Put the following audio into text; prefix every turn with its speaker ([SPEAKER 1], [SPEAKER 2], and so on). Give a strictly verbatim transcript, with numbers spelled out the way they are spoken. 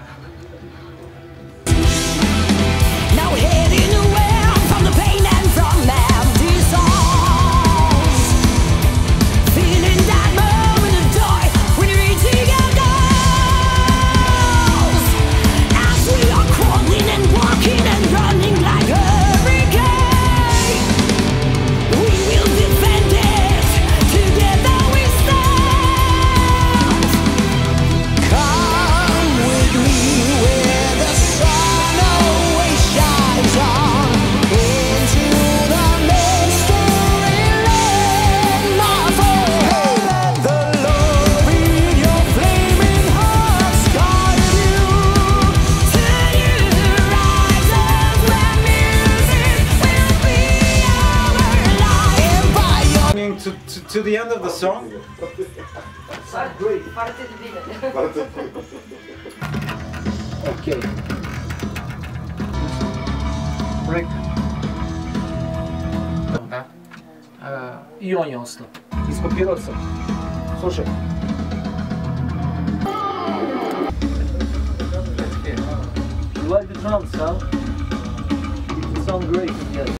[SPEAKER 1] To, to, to the end of the song.
[SPEAKER 2] Okay. Break. Da. Uh, I on je ostao. Iskopirao sam. Slušaj. You like the drums, huh? It sounds great together.